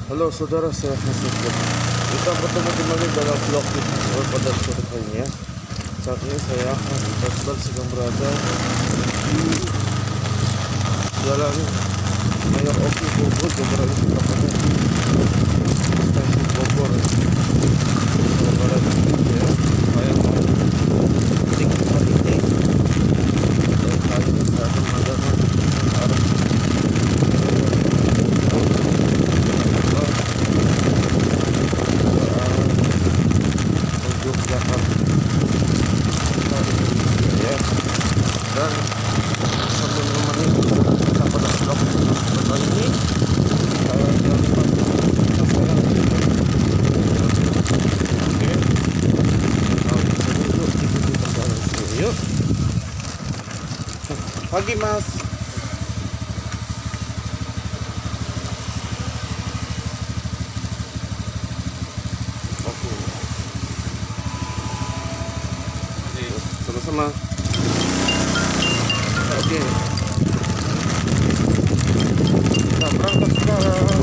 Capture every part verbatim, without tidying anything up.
Halo saudara, saya Hasibur. Kita bertemu kembali dalam vlog kita pada sore kali ini ya. Saat ini saya Hasibur sedang berada di Jalan Mayor Oki Bogor, Jawa Barat. Ini tepatnya di stasiun Bogor, Jawa Barat ya. Saya mau mudik kali ini. Dan kali ini saya akan mengadakan arah dan sambil menemani kita pada vlog kali ini. Uh, jangan lupa subscribe, oke. Kalau bisa duduk ikuti perjalanan sini yuk. Pagi mas. Oke. Sama-sama. Oke, kita berangkat sekarang.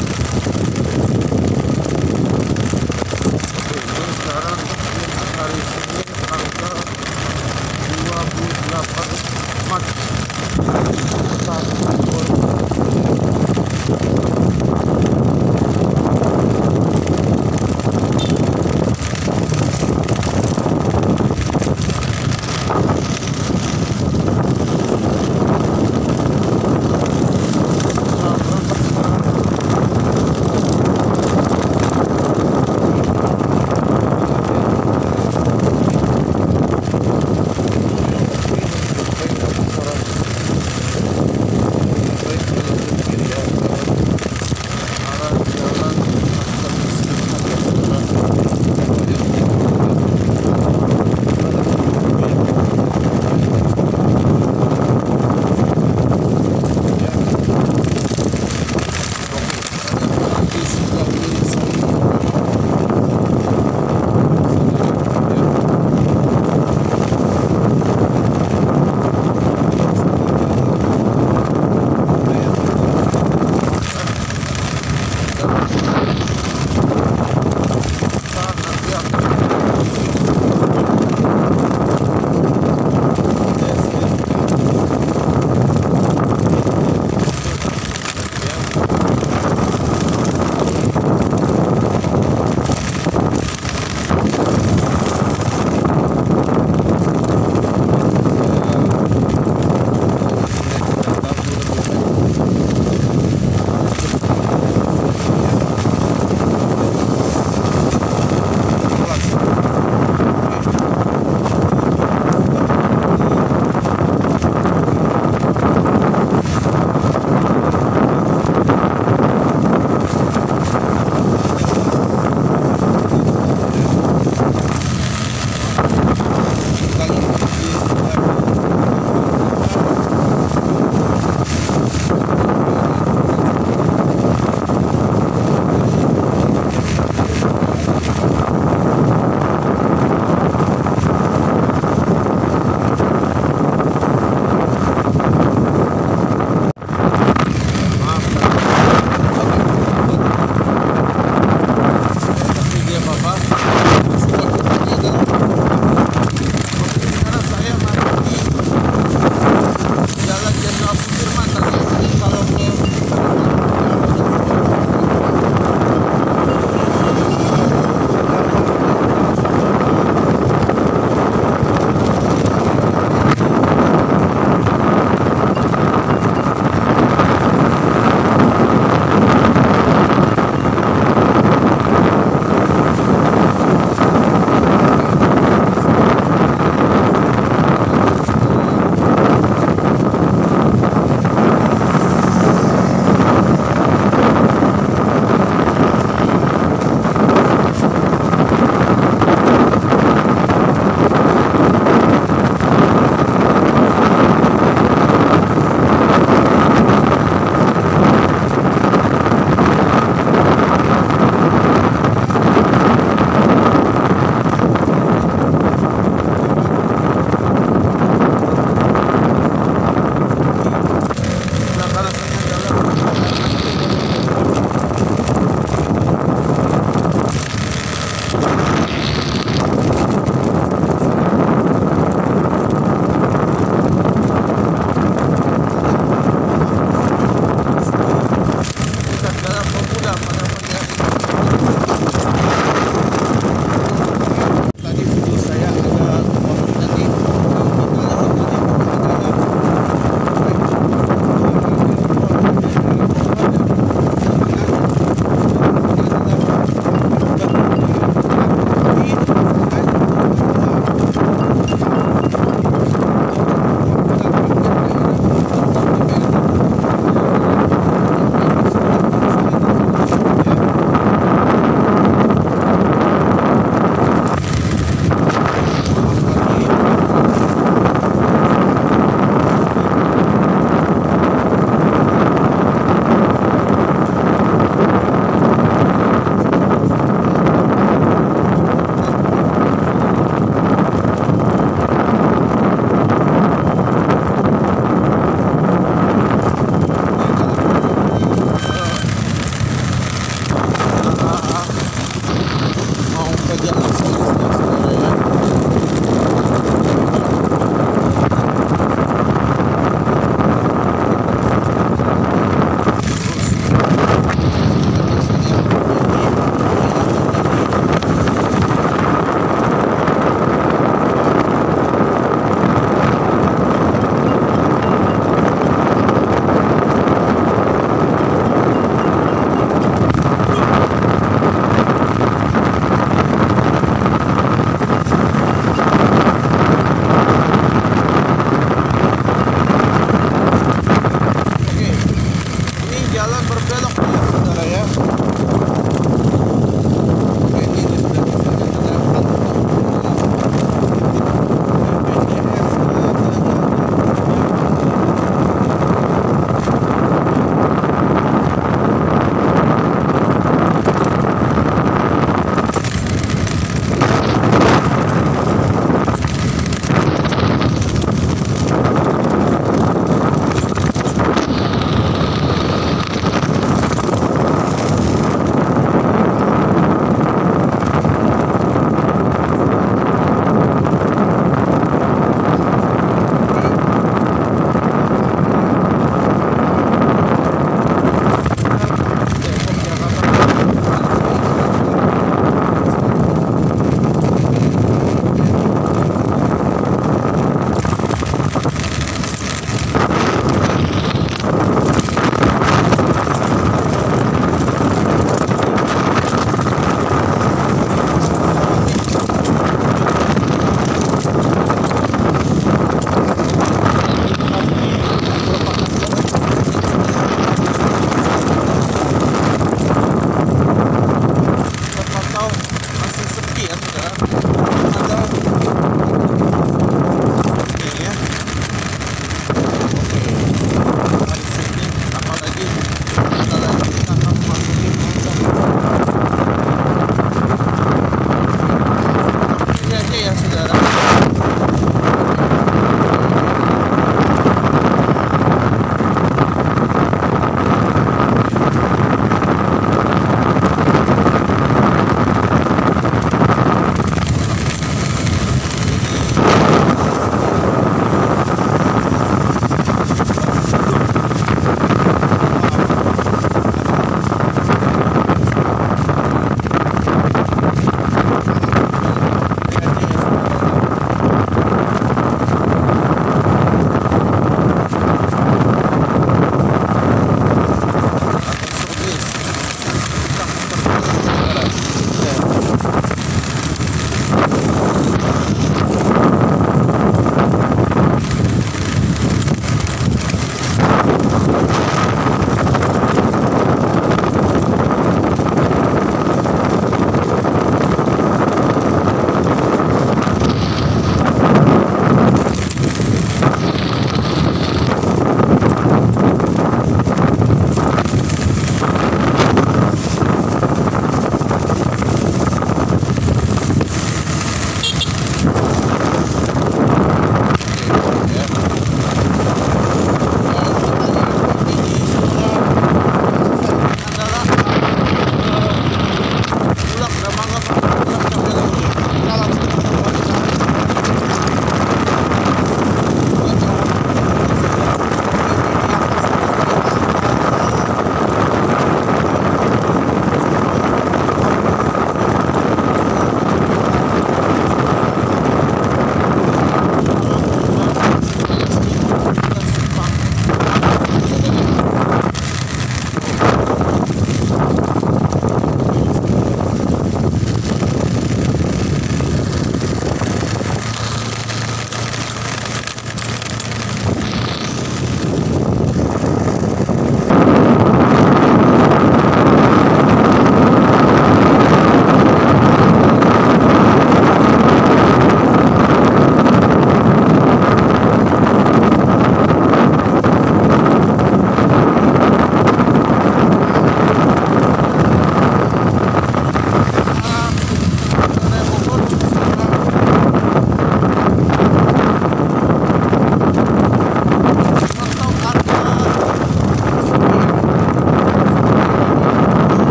Oke, ini sekarang hari Senin tanggal dua puluh delapan Maret tahun dua ribu dua puluh.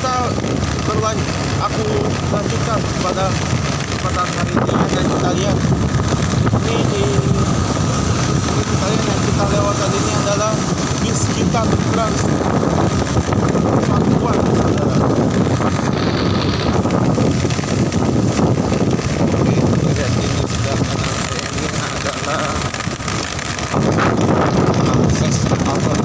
kita berlanjut, aku lanjutkan pada kesempatan hari ini dan kita lihat ini di ini kita lihat yang kita lewat tadi ini adalah bis kita Trans Pakuan, saudara. Oke, kita lihat ini sudah kanan saya ini adalah akses awal.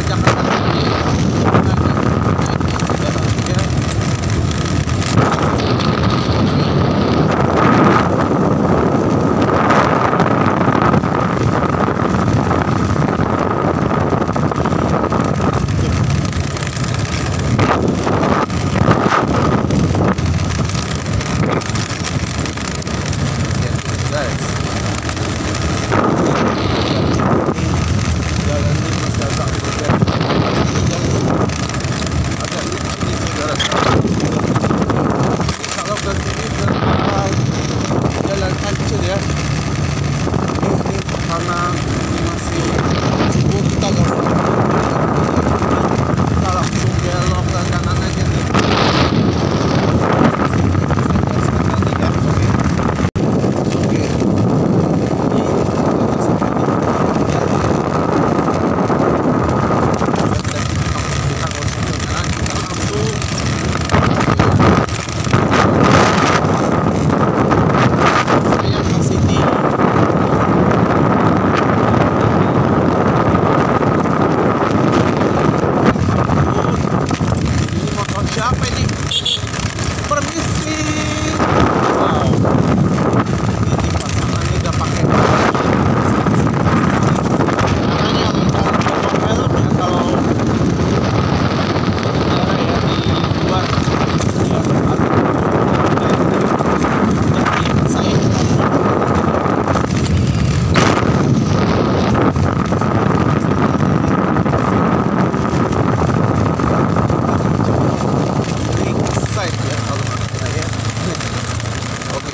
tanjakan kaki guys. Jalan ini masih agak berbeda. Agak ini segala. Kalau ke sini berjalan jalan hancur ya. Ini karena ini masih cukup kita mau kita langsung belok ke kanan aja nih. Siapa ini? Permisi. Wow. Ini pasangannya udah pakai makanya kalau helm ya kalau ya di luar ya saya ya kalau menurut saya. Oke.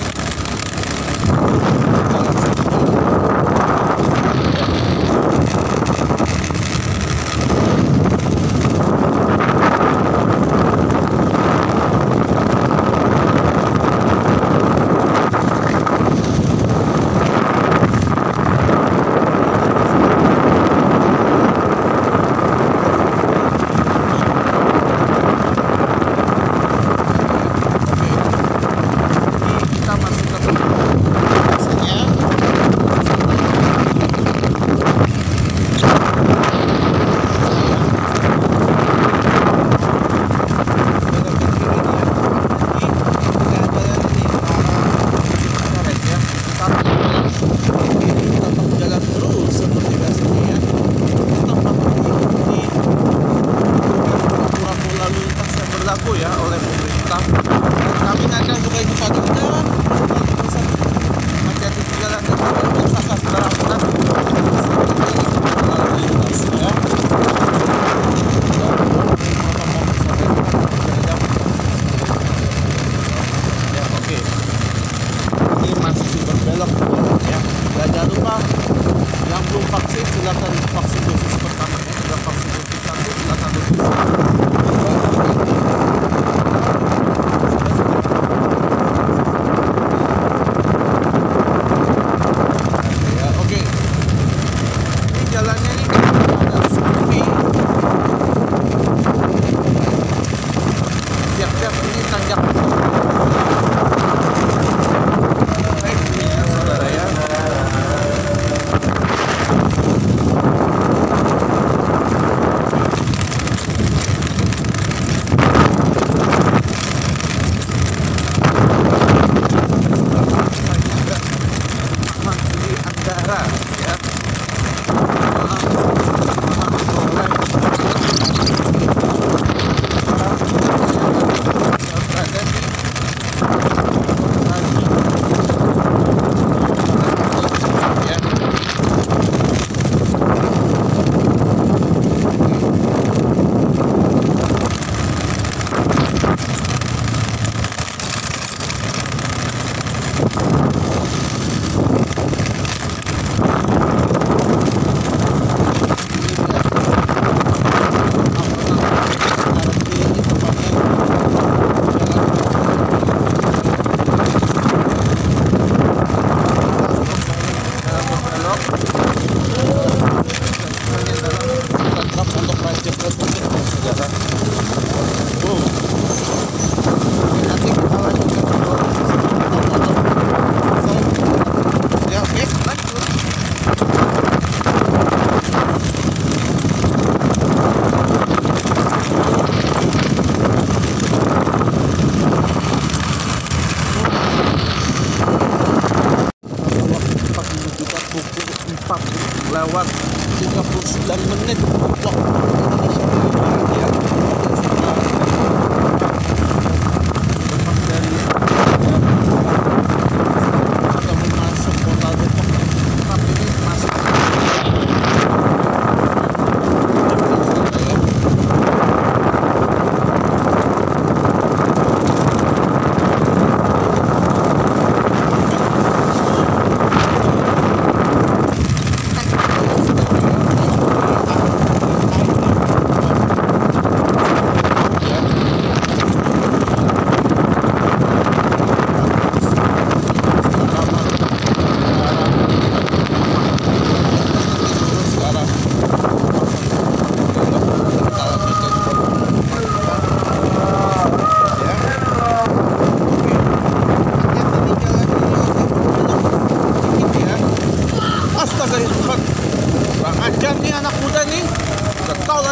Berlaku ya oleh pemerintah. Dan kami akan mulai kepada jalan hati-hati di jalan dan biasakan menerapkan lalu lintas ya. Ya oke. Ini masih berbelok ya. Dan jangan lupa yang belum vaksin silakan vaksin dosis pertama ya. Sudah vaksin dosis satu silakan dosis jalannya ini agak sepi. Siap-siap ini tanjak. Baik, ini ya saudara ya.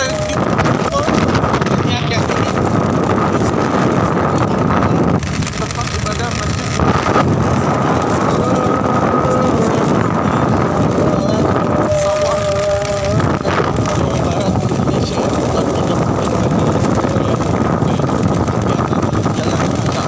tempat ibadah masjid Sawah, Jawa Barat, Indonesia yang bukan pondok jalan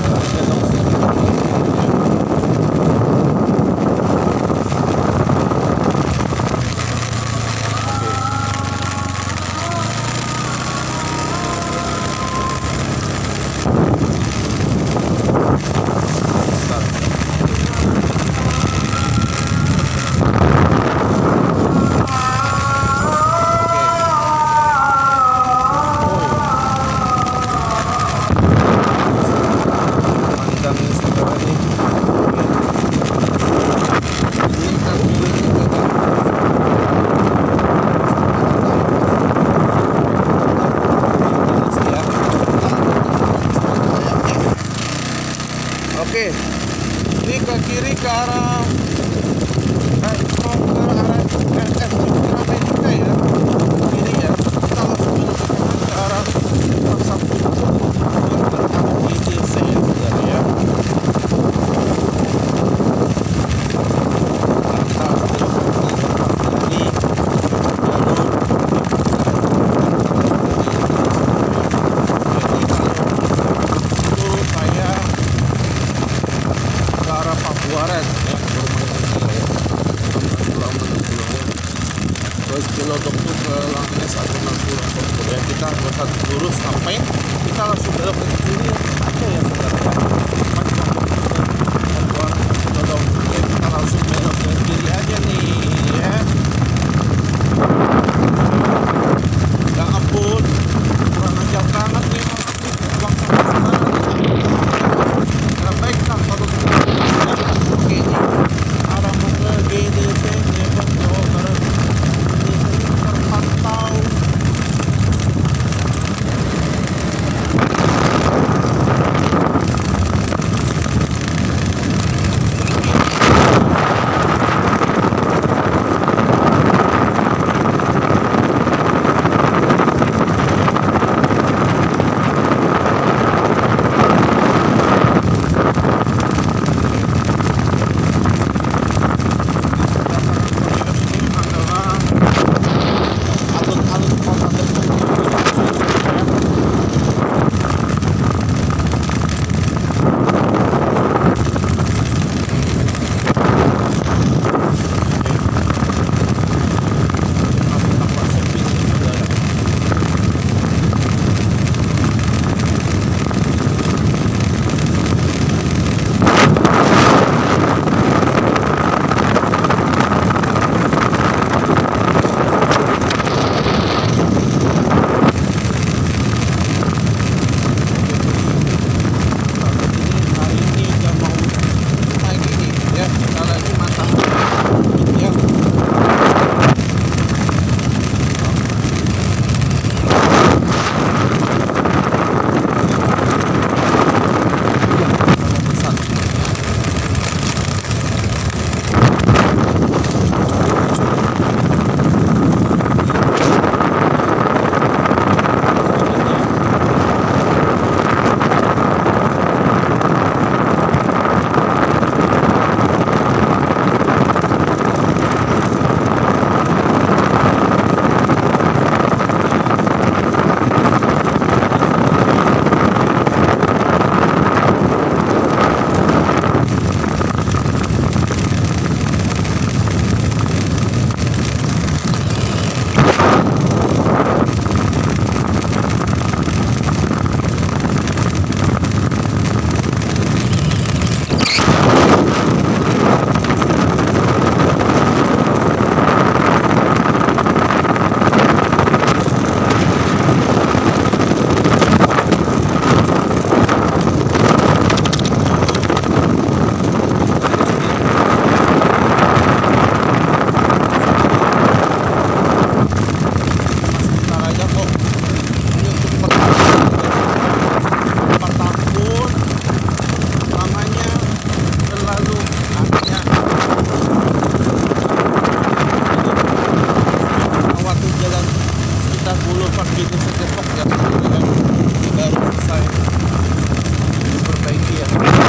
Oke, ini ke kiri ke arah eh, ke arah R S Cipinang ya, kiri ya. Kita langsung belok ke kanan ke arah Pasar Tumpuk yang berada di D C ya, saudara ya. Kita belok ke kiri, Pabuaran ya, terus Cilodok tuh ke Langnes atau Pulang Bogor ya. Kita bakal lurus sampai kita langsung belok ke kiri aja ya, saudara. Pabuaran Cilodok ya, kita langsung belok ke kiri aja nih ya. Ya ampun, kurang ajar banget nih uang sama ya, baik lah kalau oke ini arah mau ke G D C Depok Jawa Barat ini terpantau ini Depok ya, baru selesai diperbaiki ya.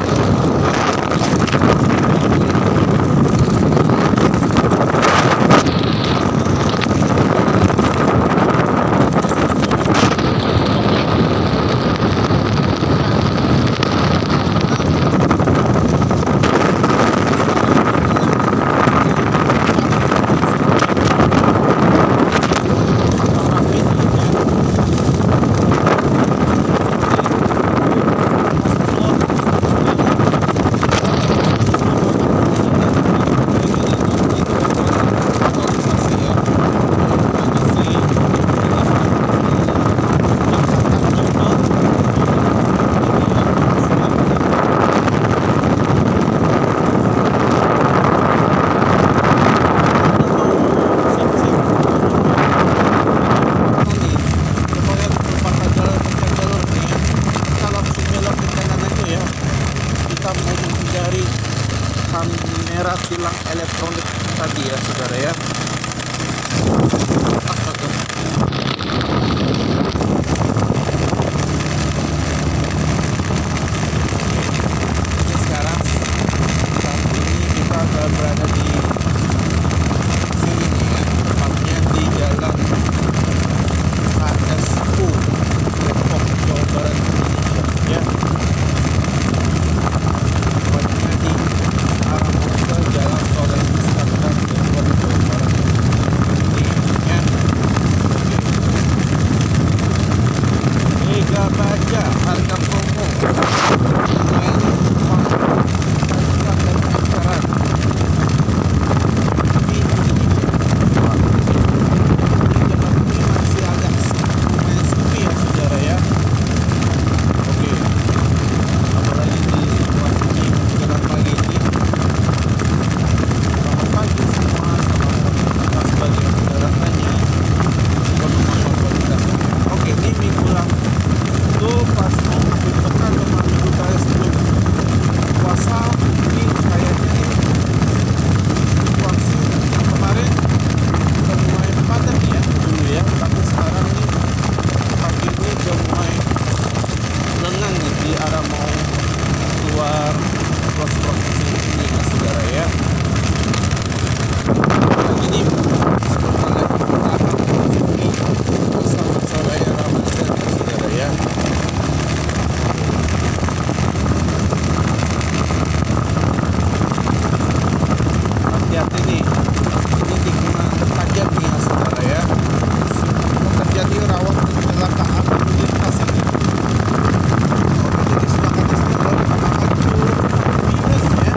Kamera tilang elektronik tadi ya saudara ya. Ini sekarang saat ini kita berada di sini ya, tepatnya di Jalan H S U Depok, Jawa Barat ya. Jalan tol yang Iskandar Depok, Jawa Barat ini ya. Mega Baja harga promo main uang dan pacaran di Indonesia. Tempat ini masih agak lumayan sepi ya saudara ya. Oke, apalagi di situasi ini menjelang pagi ini. Pagi semua, selamat sebagai kendaraannya. Oke, ini minggu lalu itu pas mau minggu pekan sama minggu terakhir sebelum puasa, ini kayaknya nih situasi kemarin udah mulai padat ya dulu ya, tapi sekarang nih pagi ini udah mulai lengang nih di arah mau keluar provinsi ini ya saudara ya. Ini selamat sore ya Ramadan saudara ya. Hati-hati nih, ini tikungan tertajam nih ya saudara ya. Terjadi rawan kecelakaan lalu lintas ini. Jadi silakan di sini kalau maju minus ya.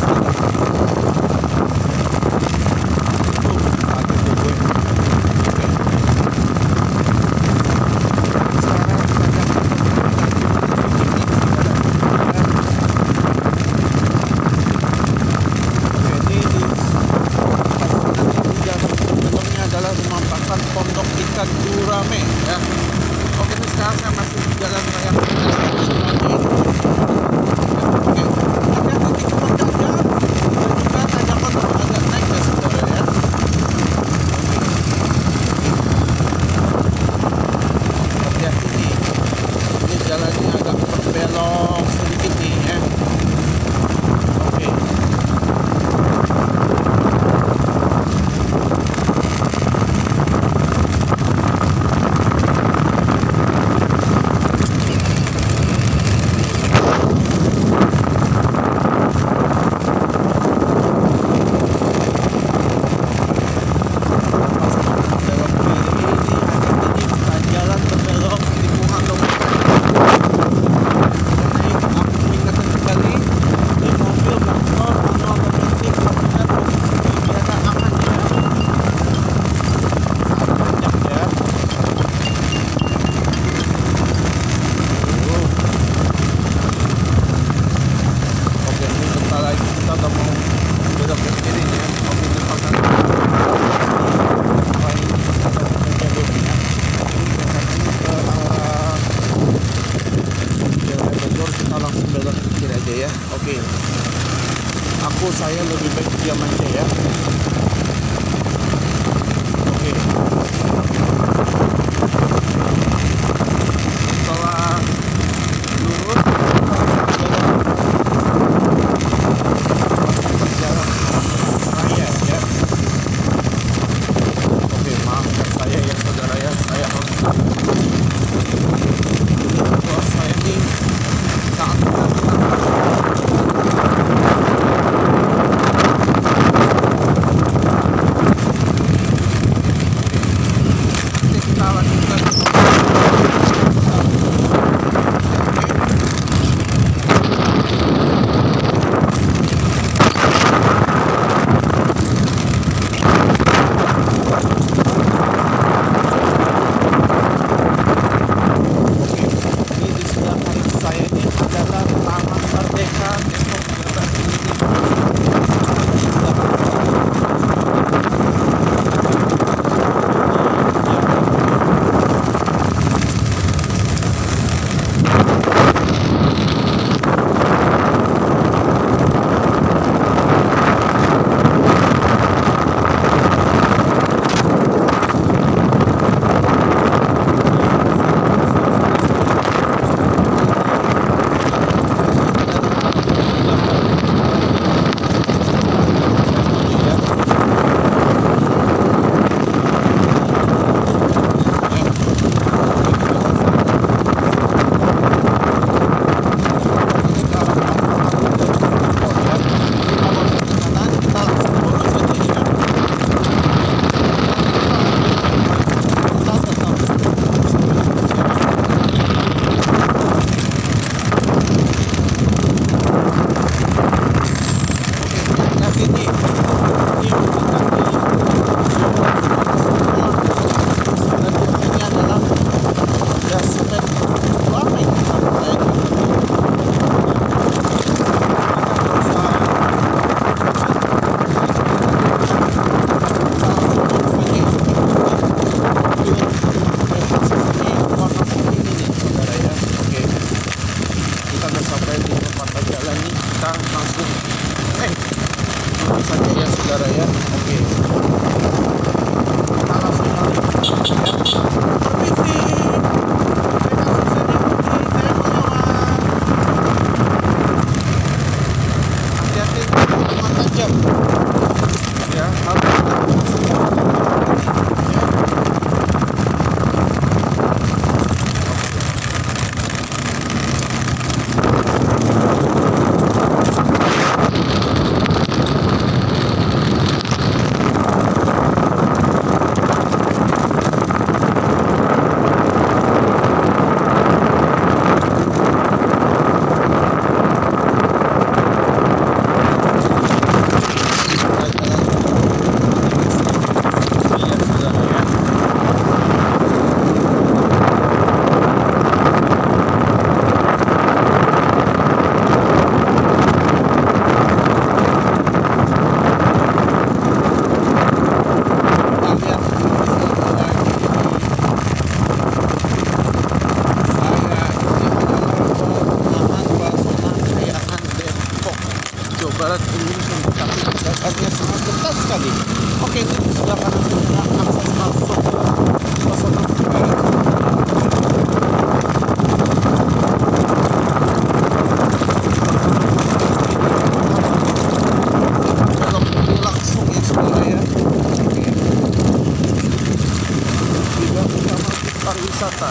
Pondok Ikan Gurame ya. Oke, ini sekarang saya masih di jalan raya semuanya. Oke, ada titik penjaga dan juga tanjakan agak naik ya saudara ya. Hati-hati nih, ini jalannya agak berbelok sedikit nih ya. Oke. Oke, aku saya lebih baik diam aja ya. Oke.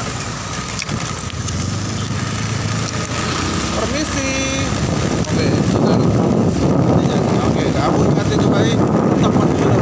Permisi. Oke, sudah. Oke, kamu hati itu baik. Teman sudah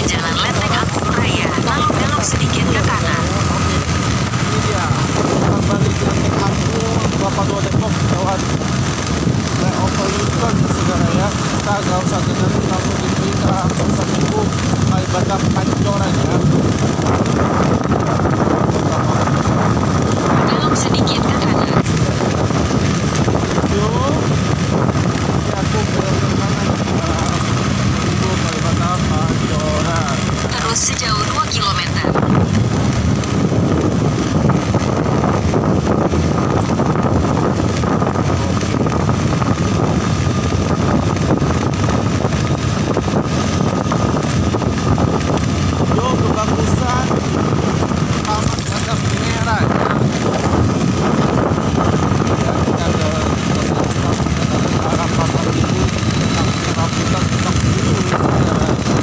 Jalan Lenteng Agung Raya, lalu belok sedikit ke kanan. Oke, ini dia kembali ke Lenteng Agung Kelapa Dua Depok lewat flyover Newton, saudara ya. Kita gak usah dengerin lalu itu kita gak usah tunggu Kalibata Pancoran ya. Belok sedikit ke kanan. Yuk, ini aku belok ke kanan tunggu Kalibata Pancoran. Terus sejauh dua kilometer. Yuk, kebagusan Taman Gajah Merah ya. Ya, kita ke ke arah Pasar Minggu, Rambutan tetap dulu, saudara.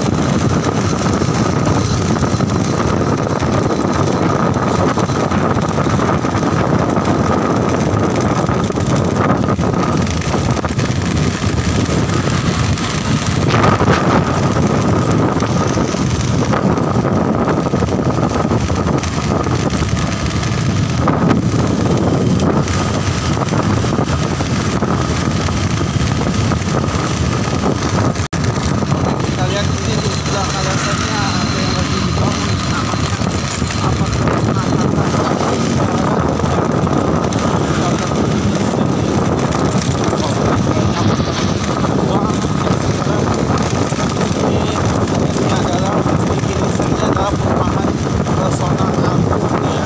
Kita lihat ini di sebelah kanan sana ada yang lagi dibangun, namanya apa tuh, ini adalah definisinya adalah perumahan personal Agung ya.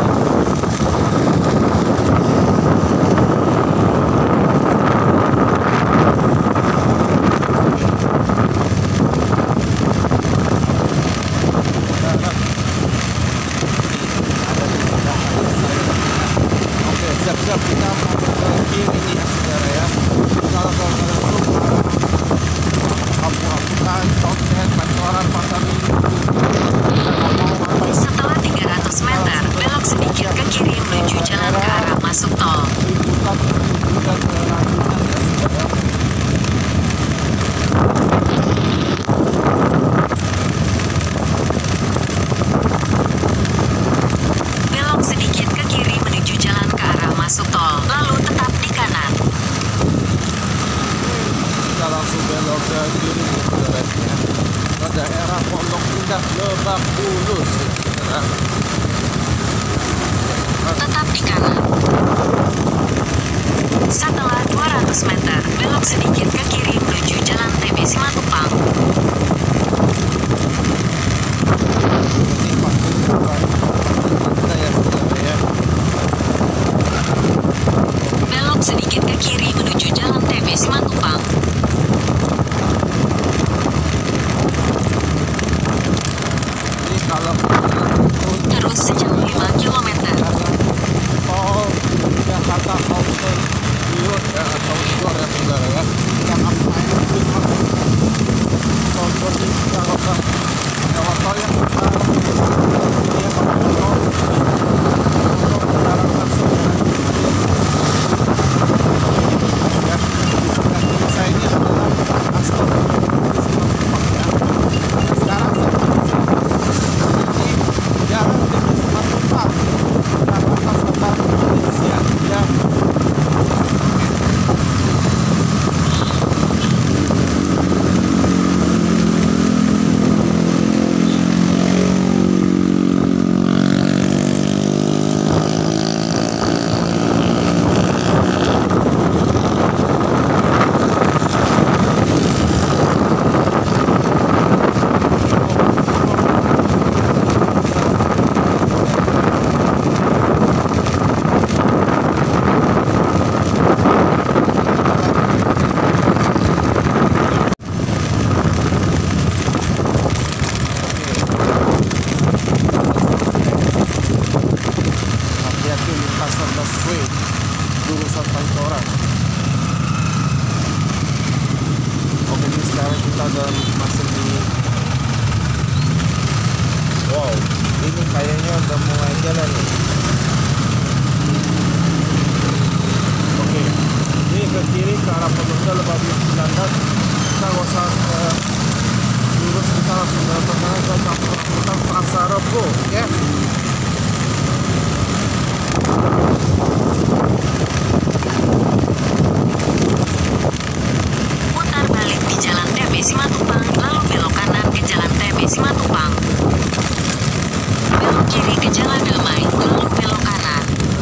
Oke, siap-siap kita mau ke kiri nih ya, saudara ya. Kalau kalau kalian belum ke arah Kampung-Rambutan, Condet, Pancoran, Pasar Minggu, kita nggak mau ngapain Setelah tiga ratus meter, belok sedikit ke kiri menuju jalan ke arah masuk tol. liputan juga ke Rambutan ya, saudara. Belok sedikit ke kiri menuju jalan ke arah masuk tol, lalu tetap di kanan. Kita langsung belok ke kiri nih, saudara ya. Ke daerah Pondok Indah, Lebak Bulus ya, saudara. Tetap di kanan. Setelah dua ratus meter, belok sedikit ke kiri menuju jalan T B Simatupang. Ini pasti bukan kita ya, saudara ya. Belok sedikit ke kiri menuju jalan T B Simatupang. Ini kalau Terus sejauh lima kilometer. tol Jakarta Outer Road ya, atau Gor ya, saudara ya. Kita ngapain itu contoh di kalau ke lewat tol yang kita ini ya, pakai tol untuk kendaraan langsung ya. Ya, dan ini saya ini adalah Astor di Simatupang ya. Sekarang ini jalan di Simatupang, Jakarta Selatan, Indonesia ya. Hati-hati lintasan busway jurusan Pancoran. Oke, ini sekarang kita udah masuk di, wow, ini kayaknya udah mulai jalan nih. Oke, ini ke kiri ke arah Pondok Lebak Bulus sembilan belas. Kita nggak usah ke lurus, kita langsung ke tengah Mampang. Belok kiri ke Jalan Damai, lalu belok kanan.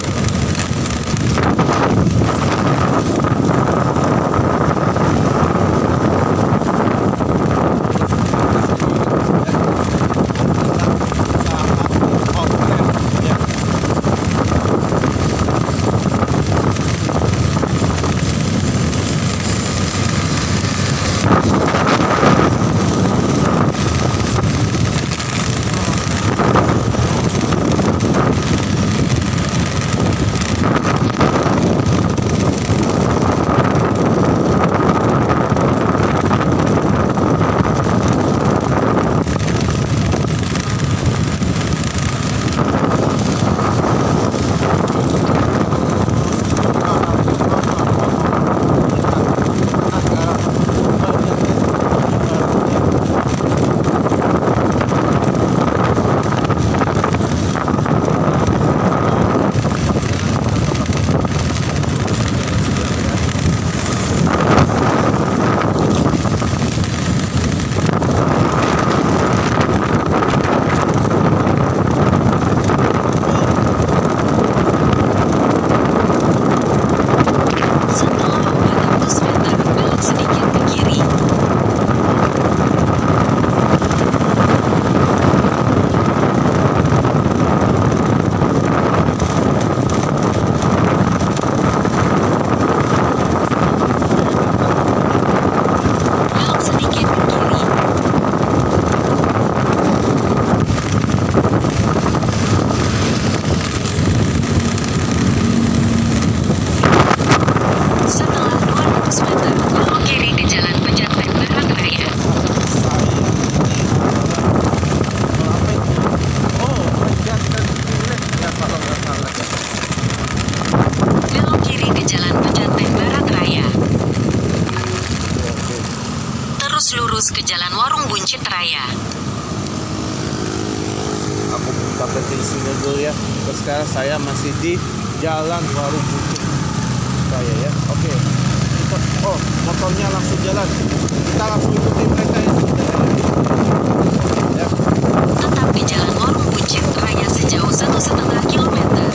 Lurus ke Jalan Warung Buncit Raya. Aku buka ke sini dulu ya. Terus sekarang saya masih di Jalan Warung Buncit Raya ya. Oke. Kita, oh, motornya langsung jalan. Kita langsung ikuti mereka ya. Ya. Tetap di Jalan Warung Buncit Raya sejauh satu setengah kilometer.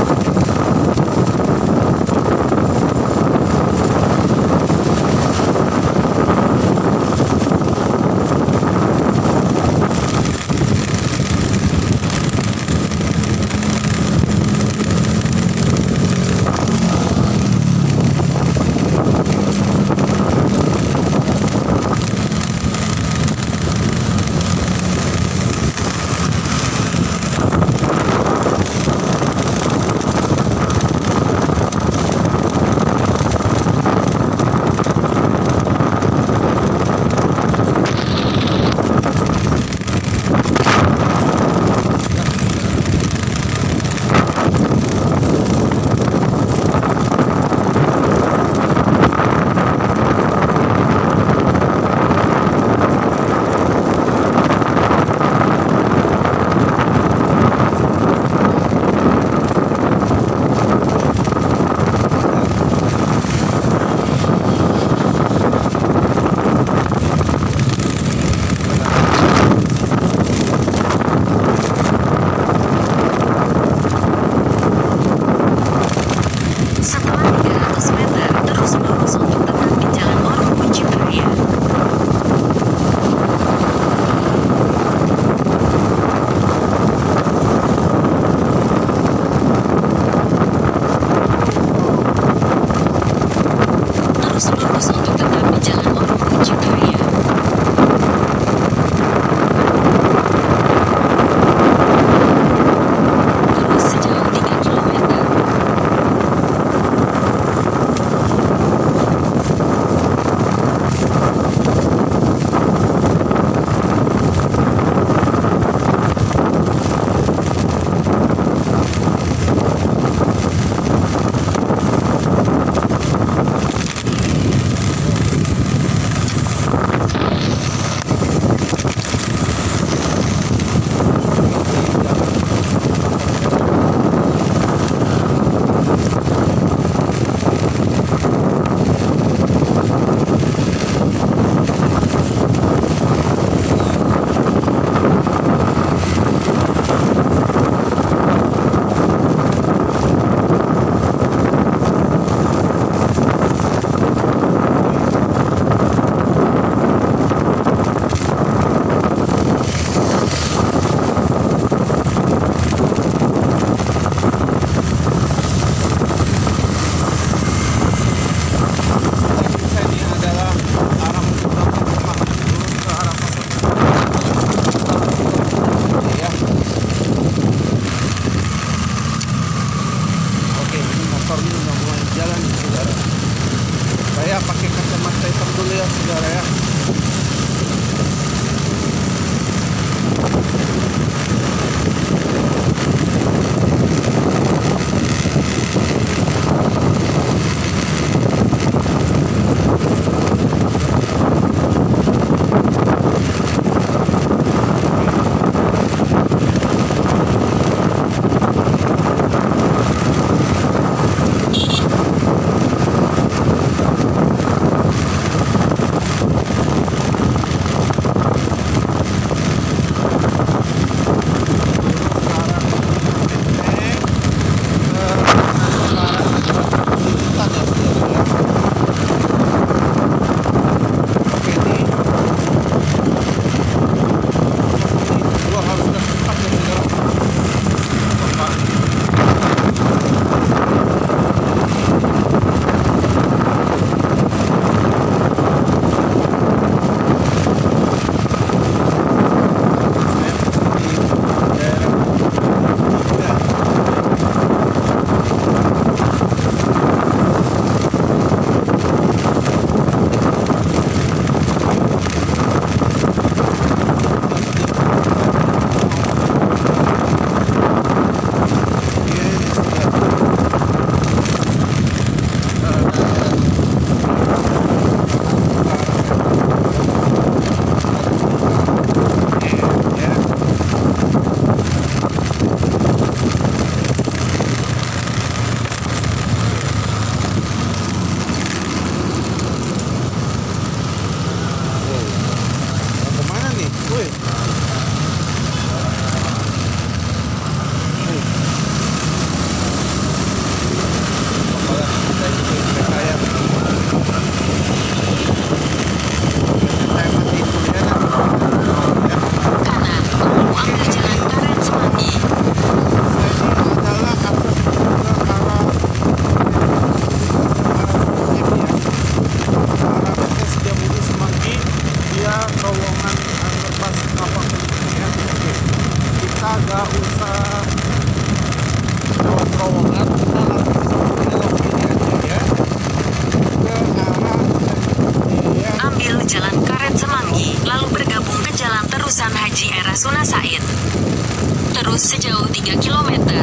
nggak usah lewat terowongan, kita langsung belok kiri aja ya ke arah yang Ambil jalan Karet Semanggi, lalu bergabung ke jalan terusan Haji Era Suna Said. Terus sejauh tiga kilometer.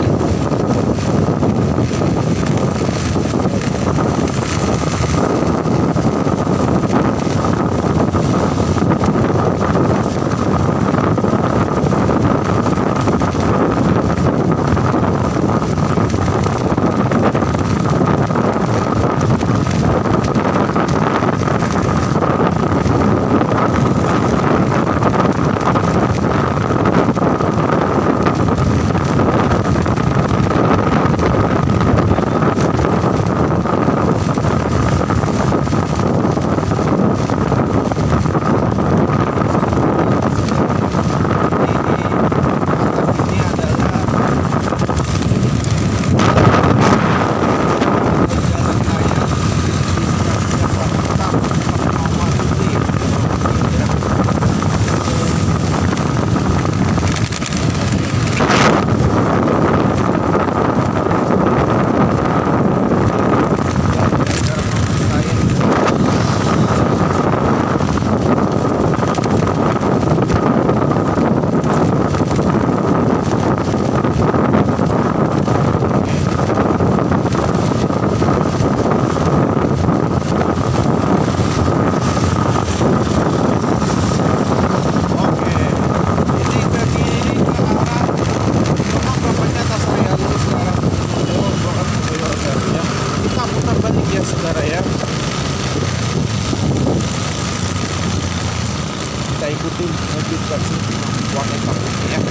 ikutin notifikasi warna takutnya ya.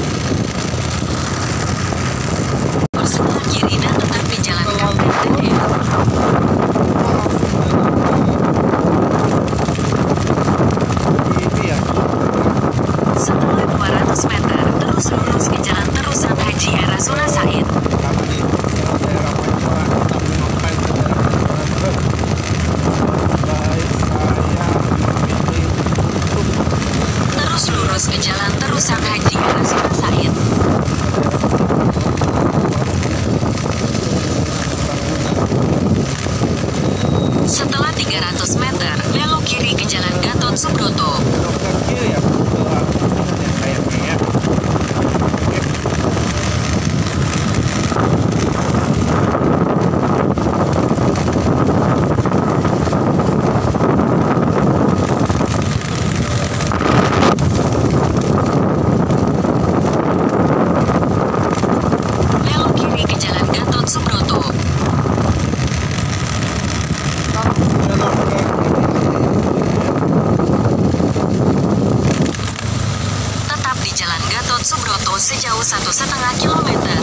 Bersebut kiri dan tetap di jalan Kapten. Ini ya. Setelah dua ratus meter, terus lurus ke jalan terusan Haji Era Suna Said. Karena di daerah Pancoran kita mengapai ke daerah Pancoran baik saya memilih untuk Terus lurus ke jalan terusan Haji Era Suna Said. Setelah tiga ratus meter, belok kiri ke jalan Gatot Subroto. belok ke kiri ya, ke kayaknya ya. Belok kiri ke jalan Gatot Subroto. Tetap di jalan Gatot Subroto sejauh satu setengah kilometer.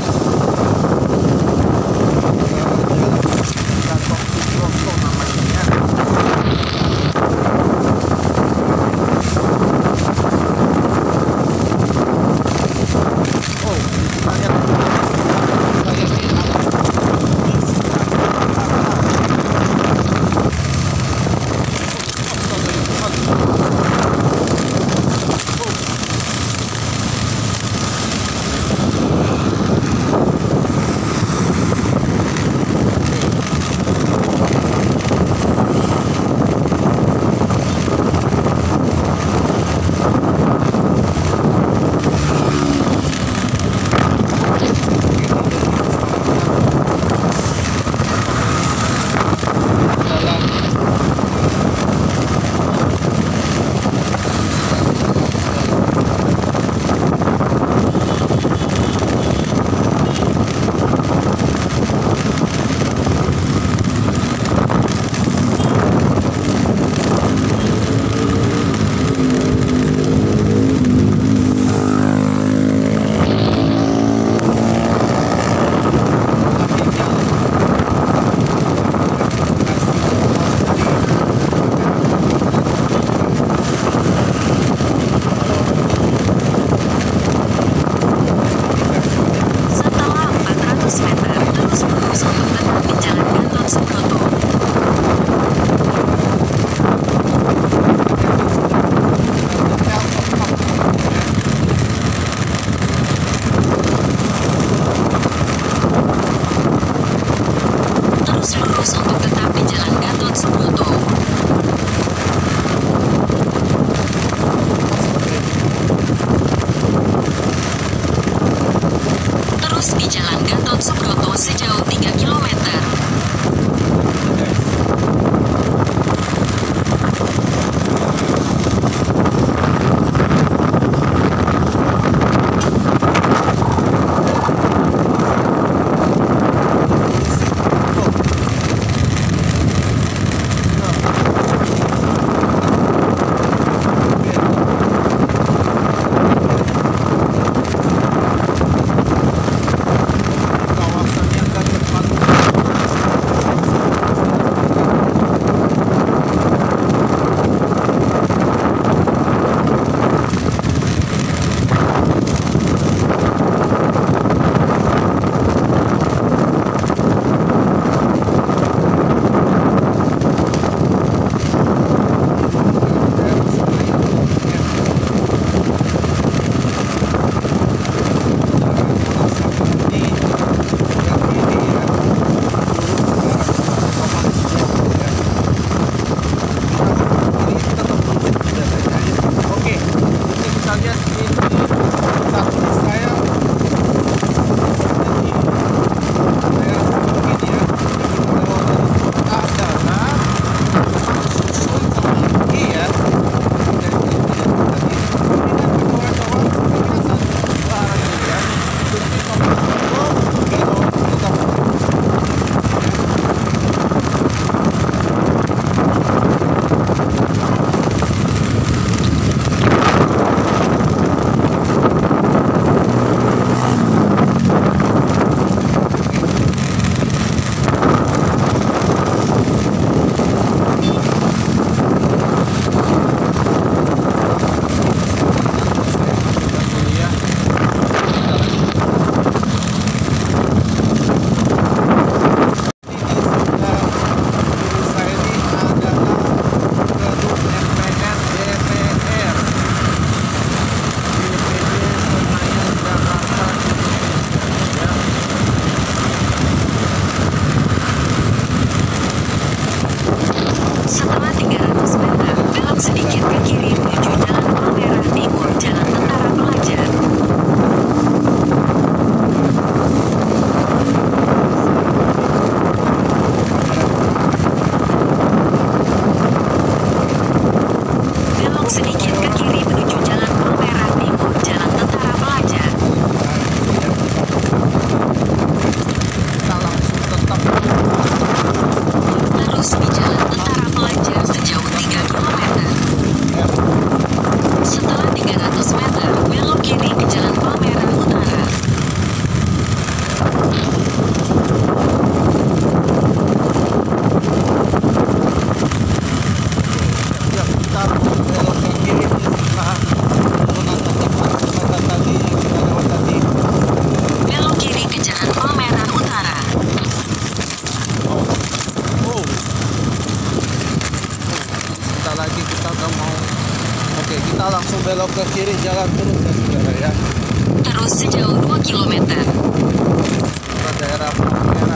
kiri jalan terus ya saudara ya. Terus sejauh dua kilometer. Ke daerah Palmerah.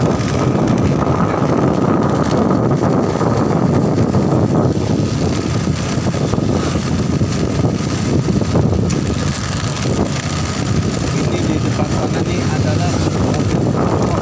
Ini di depan sana nih adalah mobil truk.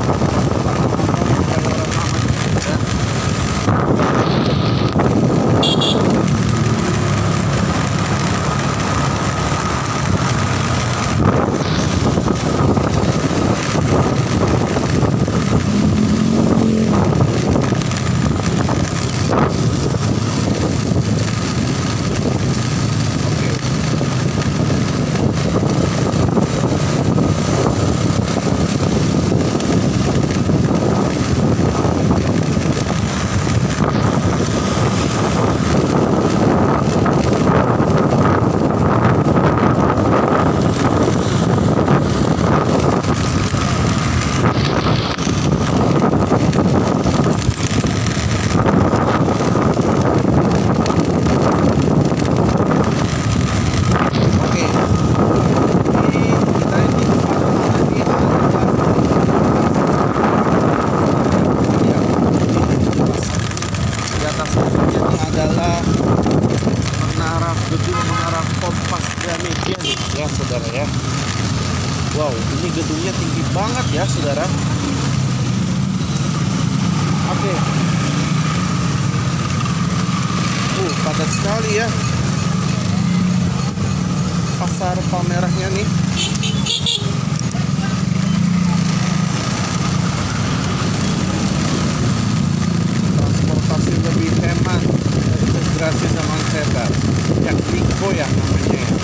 Adalah menara gedung menara Kompas Gramedia nih ya saudara ya. Wow, ini gedungnya tinggi banget ya saudara. Oke. Uh, padat sekali ya. Pasar Palmerahnya nih. Transportasi lebih hemat, integrasi zaman sebar, yang Niko ya namanya ya.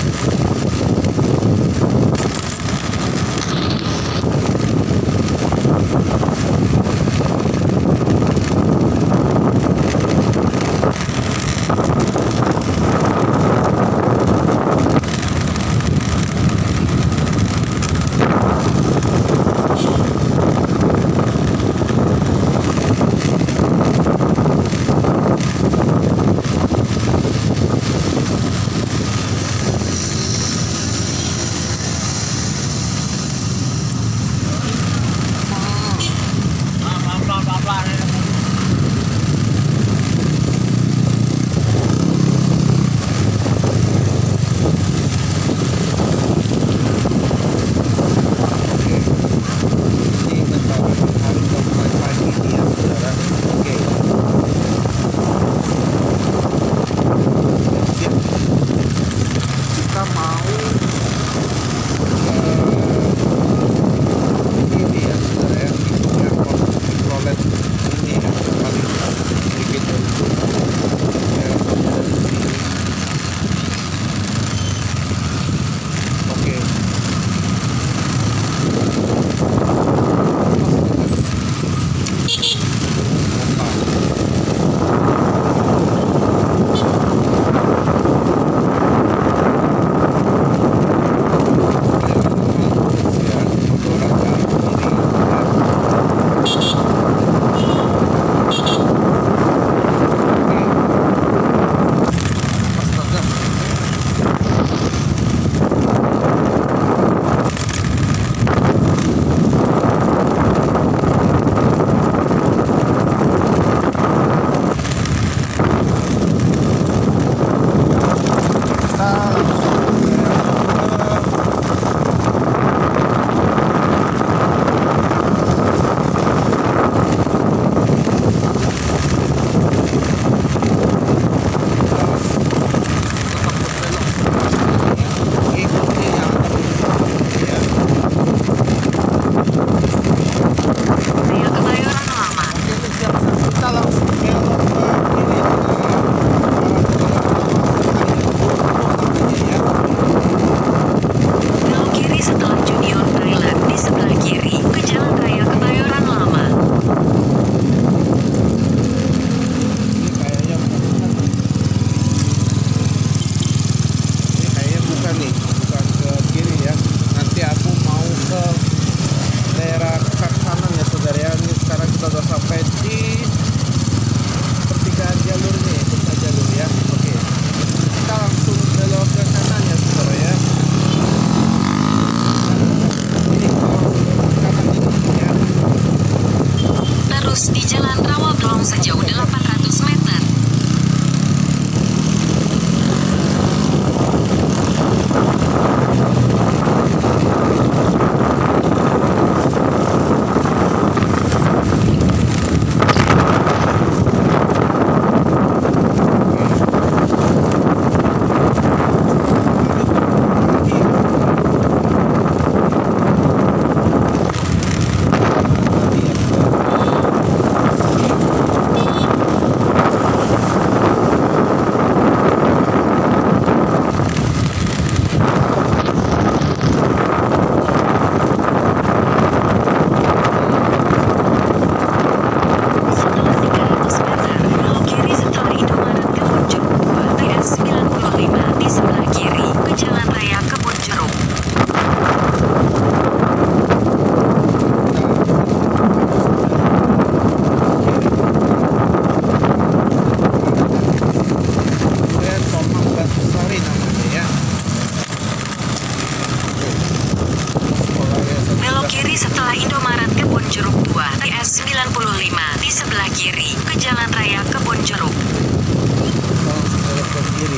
Tapi setelah Indomaret Kebun Jeruk dua, T S sembilan puluh lima, di sebelah kiri, ke Jalan Raya Kebun Jeruk. Langsung belok ke kiri.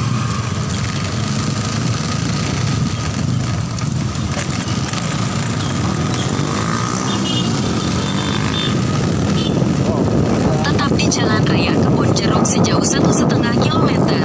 Tetap di Jalan Raya Kebun Jeruk sejauh satu setengah kilometer.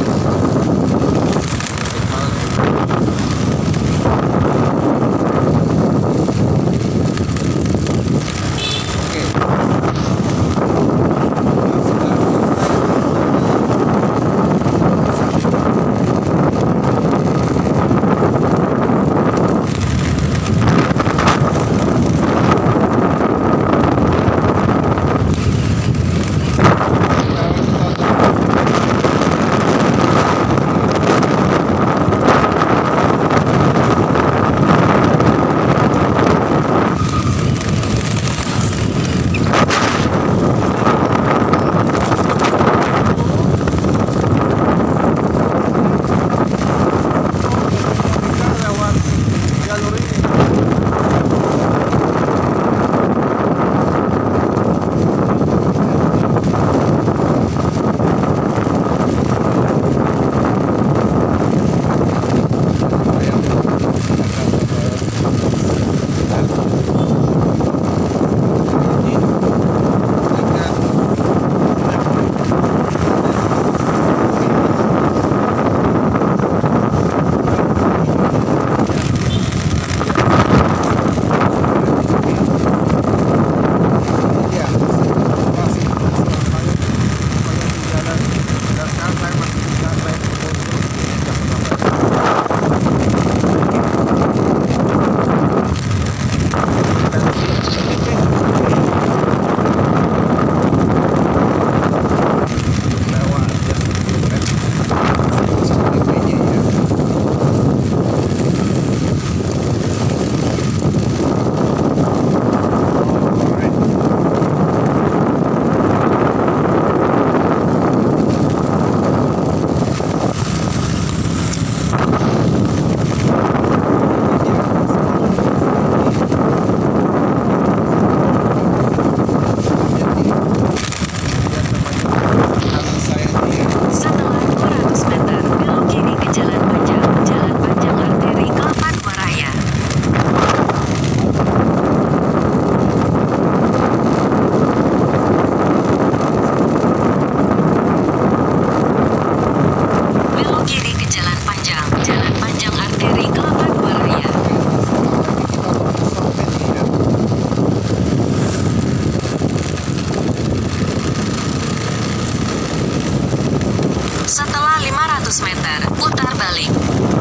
meter, putar balik.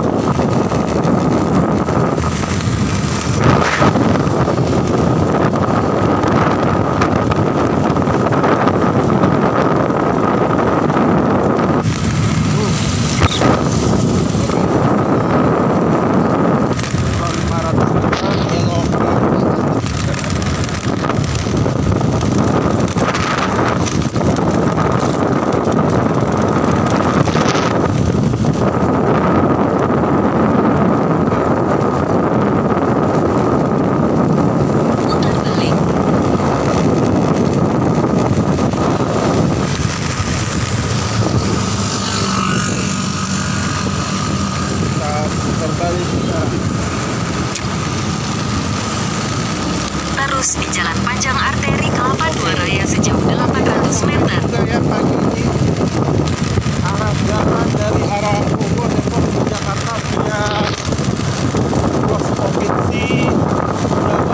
Terus di jalan panjang arteri Kelapa dua Raya sejauh delapan ratus meter. Juga ya pagi ini arah jalan dari arah Bogor Depok ke Jakarta via ruas provinsi Jawa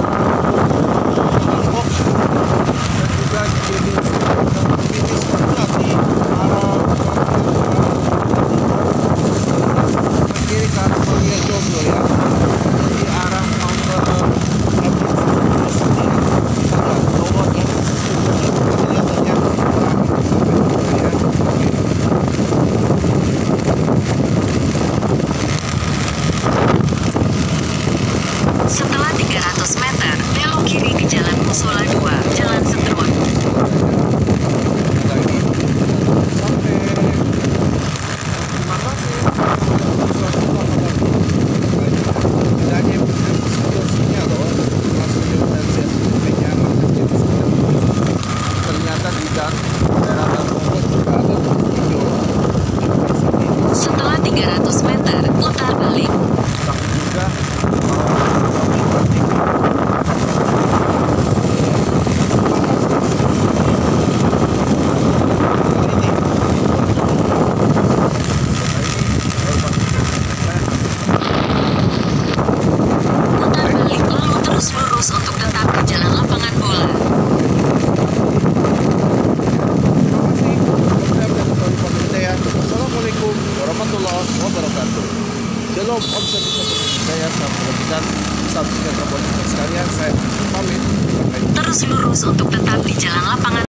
Lombok dan juga jadi finish juga di arah kiri ke arah Malia Jomblo ya, di arah mau ke Setelah tiga ratus meter, belok kiri ke Jalan Musola dua, Jalan Setrun. lagi sampai mana sih? Bedanya situasinya loh. belum omset di satu saya saat berlebihan saat sejahtera buat kita sekalian saya pamit. Terus lurus untuk tetap di jalan lapangan